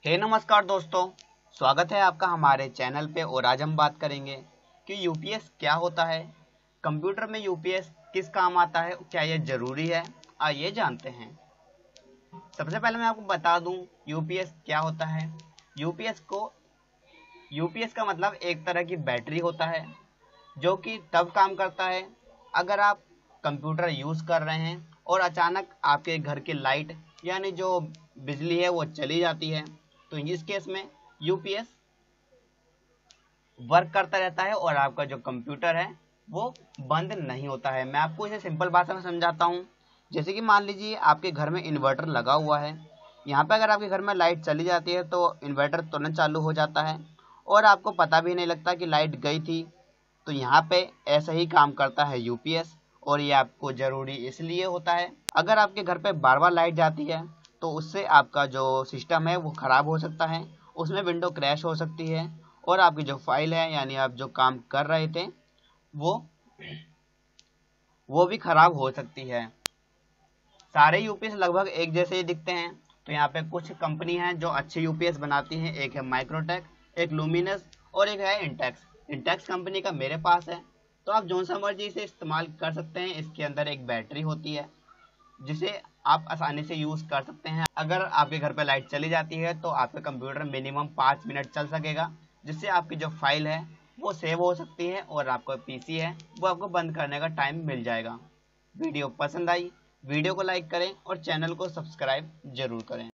नमस्कार दोस्तों, स्वागत है आपका हमारे चैनल पे। और आज हम बात करेंगे कि यूपीएस क्या होता है, कंप्यूटर में यूपीएस किस काम आता है, क्या यह जरूरी है, आइए जानते हैं। सबसे पहले मैं आपको बता दूं यूपीएस क्या होता है। यूपीएस का मतलब एक तरह की बैटरी होता है जो कि तब काम करता है अगर आप कंप्यूटर यूज़ कर रहे हैं और अचानक आपके घर की लाइट यानी जो बिजली है वो चली जाती है, तो इस केस में यूपीएस वर्क करता रहता है और आपका जो कंप्यूटर है वो बंद नहीं होता है। मैं आपको इसे सिंपल भाषा में समझाता हूँ। जैसे कि मान लीजिए आपके घर में इन्वर्टर लगा हुआ है। यहाँ पे अगर आपके घर में लाइट चली जाती है तो इन्वर्टर तुरंत चालू हो जाता है और आपको पता भी नहीं लगता कि लाइट गई थी। तो यहाँ पे ऐसा ही काम करता है यूपीएस, और ये आपको ज़रूरी इसलिए होता है अगर आपके घर पे बार बार लाइट जाती है तो उससे आपका जो सिस्टम है वो ख़राब हो सकता है, उसमें विंडो क्रैश हो सकती है और आपकी जो फाइल है यानी आप जो काम कर रहे थे वो भी ख़राब हो सकती है। सारे यूपीएस लगभग एक जैसे ही दिखते हैं। तो यहाँ पे कुछ कंपनी हैं जो अच्छे यूपीएस बनाती हैं। एक है माइक्रोटेक, एक लुमिनस और एक है इंटेक्स। इंटेक्स कंपनी का मेरे पास है, तो आप जो सा मर्जी इसे इस्तेमाल कर सकते हैं। इसके अंदर एक बैटरी होती है जिसे आप आसानी से यूज़ कर सकते हैं। अगर आपके घर पे लाइट चली जाती है तो आपका कंप्यूटर मिनिमम 5 मिनट चल सकेगा, जिससे आपकी जो फाइल है वो सेव हो सकती है और आपका पीसी है वो आपको बंद करने का टाइम मिल जाएगा। वीडियो पसंद आई, वीडियो को लाइक करें और चैनल को सब्सक्राइब जरूर करें।